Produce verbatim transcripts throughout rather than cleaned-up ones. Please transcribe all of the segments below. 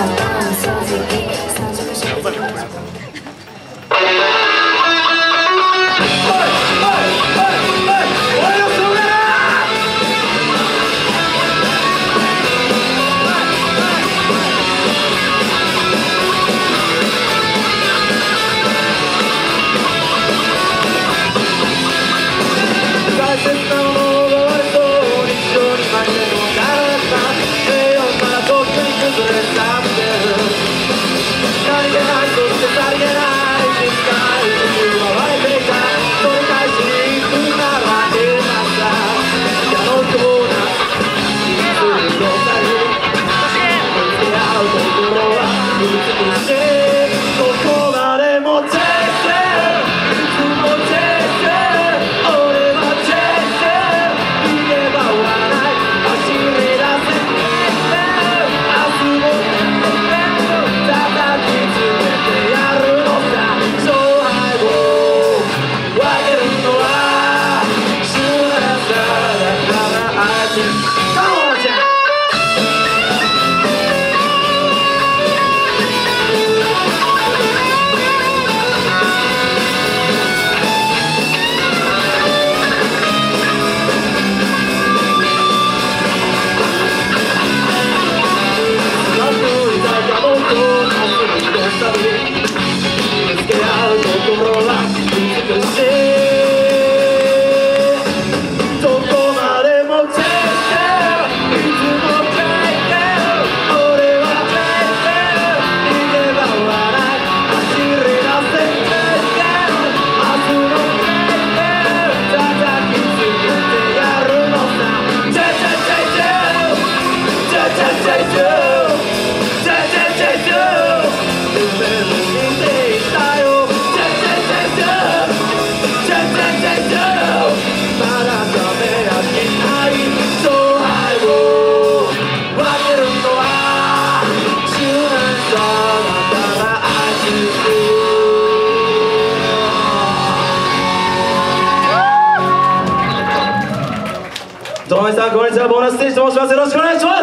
ともみさん、こんにちは。ボーナスステージと申します。よろしくお願いします。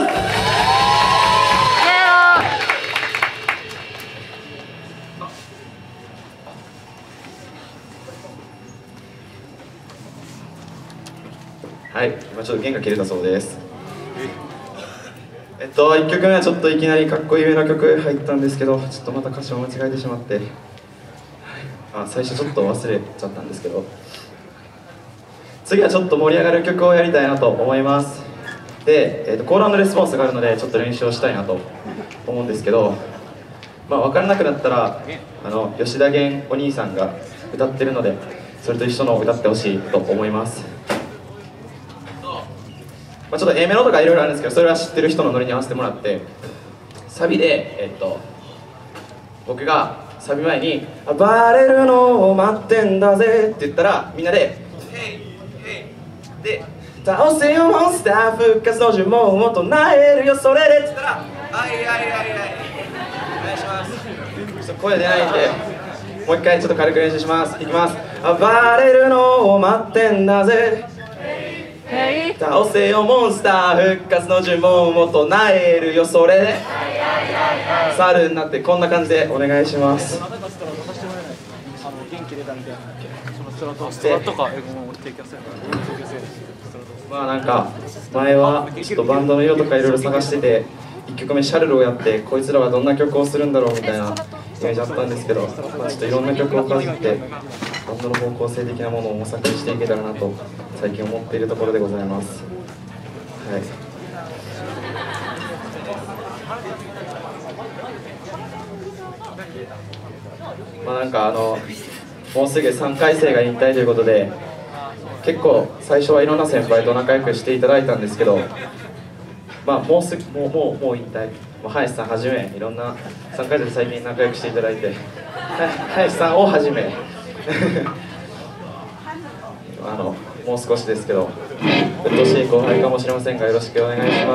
はい、今ちょっと弦が切れたそうです。えっといっきょくめはちょっといきなりかっこいいめの曲入ったんですけど、ちょっとまた歌詞を間違えてしまって、はい、あ最初ちょっと忘れちゃったんですけど、次はちょっと盛り上がる曲をやりたいなと思います。で、えー、とコール&レスポンスがあるのでちょっと練習をしたいなと思うんですけど、まあ、分からなくなったらあの吉田源お兄さんが歌ってるのでそれと一緒のを歌ってほしいと思います。まあ、ちょっと A メロとかいろいろあるんですけど、それは知ってる人のノリに合わせてもらって、サビで、えっと、僕がサビ前に「暴れるのを待ってんだぜ」って言ったらみんなで「ヘイヘイ」で「倒せよモンスター復活の呪文を唱えるよそれで」って言ったら「はいはいはいはいお願いします」ちょっと声出ないんでもう一回ちょっと軽く練習します。いきます。暴れるのを待ってんだぜ、倒せよモンスター復活の呪文を唱えるよそれで猿になって、こんな感じでお願いします。まあなんか前はちょっとバンドの色とかいろいろ探してて、いっきょくめシャルルをやってこいつらはどんな曲をするんだろうみたいなイメージあったんですけど、まあ、ちょっといろんな曲をかじってバンドの方向性的なものを模索していけたらなと最近思っているところでございます。はい、まあなんかあのもうすぐさんかい生が引退ということで、結構最初はいろんな先輩と仲良くしていただいたんですけど、まあもうすぐもうもうもう引退、林さんはじめいろんなさんかい生で最近仲良くしていただいて、林さんをはじめあのもう少しですけどうっとうしい後輩かもしれませんがよろしくお願いします。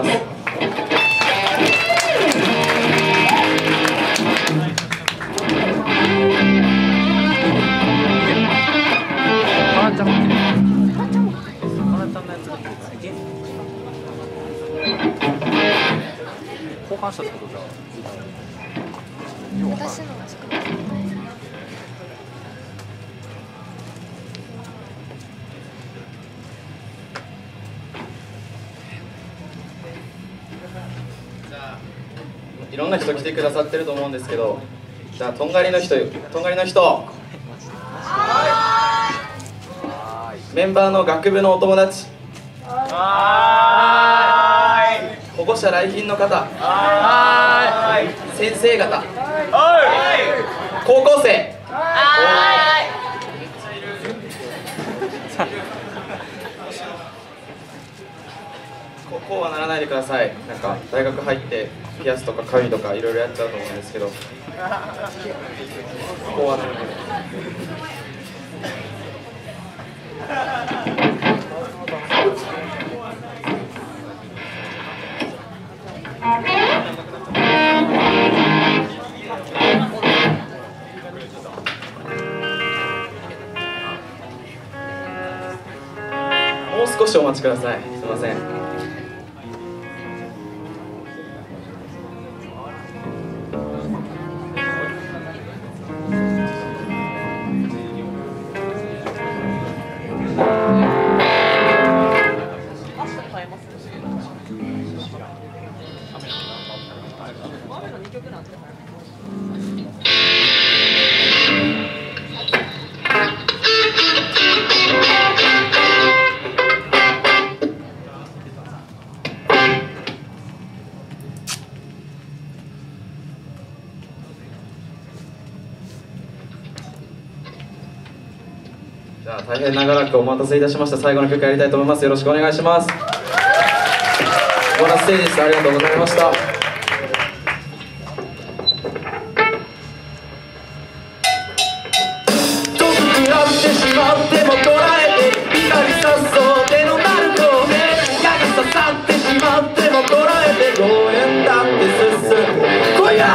後感謝ってことじゃん。 私のが作る。 じゃあいろんな人来てくださってると思うんですけど、じゃあとんがりの人とんがりの人メンバーの学部のお友達、保護者来賓の方、先生方、高校生、ここうはならないでください。なんか大学入ってピアスとか髪とかいろいろやっちゃうと思うんですけど、こうはならないで。もう少しお待ちください。すみません。じゃあ大変長らくお待たせいたしました。最後の曲やりたいと思います。よろしくお願いします。ボーナスステージです。ありがとうございました。遠く比べてしまっても捉えて光さそう手のなる透明矢が刺さってしまっても捉えてごえんだって進む今夜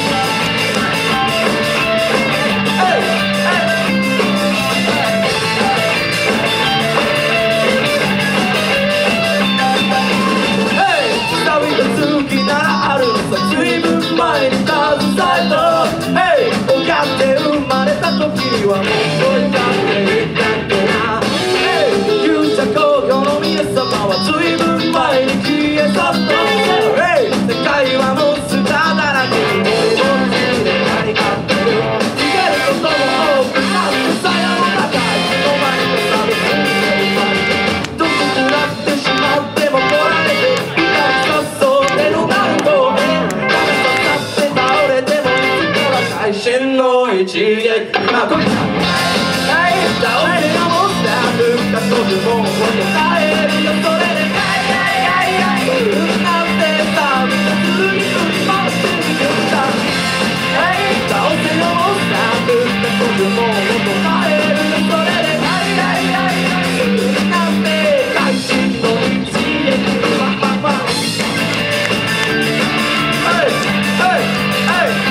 随分前に携えたHey親って生まれた時にはもう超えちゃっていたっけなHey旧社工業の皆様は随分前に消え去ったHey世界はもうスターだらけにもりもりで張り合ってる逃げることも多くなってさやの高いお前と差別してどこ食らってしまってもこられて光さそう手のなると最新の一撃今こいつはい倒れがもった復活と呪文を答えるよそれでなんてさみんなすぐに振り回して逃げたはい倒せのもった復活と呪文を答えるよそれでなんて最新の一撃パンパンパンはいはいはい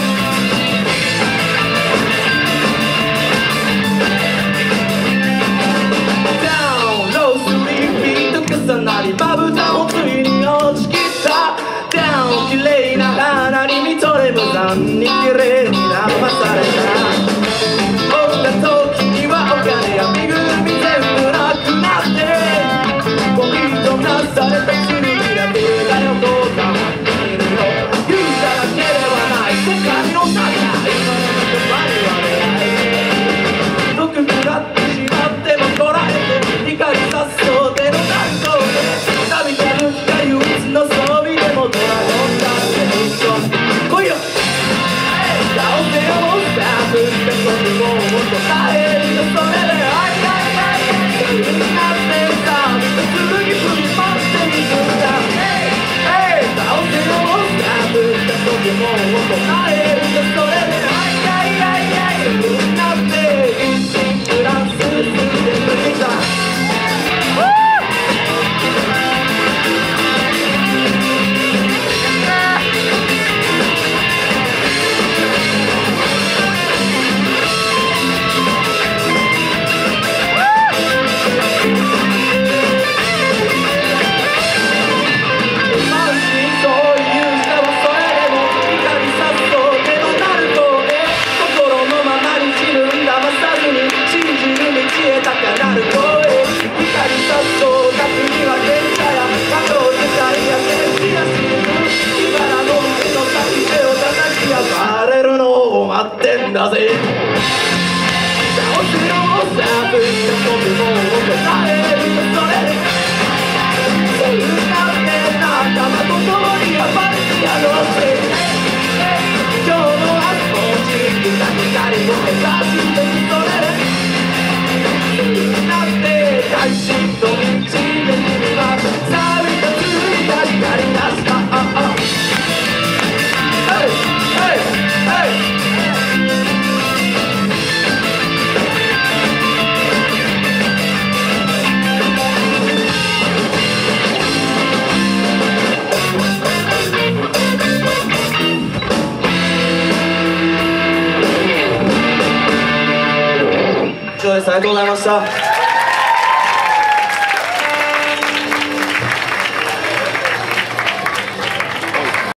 重なりまぶたもついに落ちきったダウン綺麗な花に見とれ無残に綺麗に騙された起きた時にはお金や身ぐるみ全部なくなってゴミとなされた罪だけが横たまっているよ勇者だけではない世界の中今の言葉には出会い毒食らってしまってもこらえて光さすそうでの旅が抜きた唯一の装備でもドラゴンだって一緒来いよ倒せよモンスターんだぜ倒すよもさぶって飛ぶもんを答えるよそれそうなって仲間と共に暴れてやろうぜ今日の朝もじきな光を目指してみそれそうなって大心と道で君は錆びたついた光り出したHey! Hey! Hey! 以上です。ありがとうございました。